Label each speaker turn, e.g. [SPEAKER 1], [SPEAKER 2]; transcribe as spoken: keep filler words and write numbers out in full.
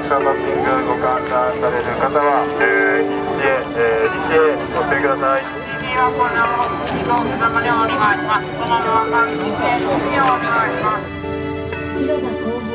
[SPEAKER 1] クターパッキングご観覧される方は、えー、西へ、えー、西へお進みください。次はこの飛行機様でお願いします。このままパッキングでお願いします。
[SPEAKER 2] 広場後方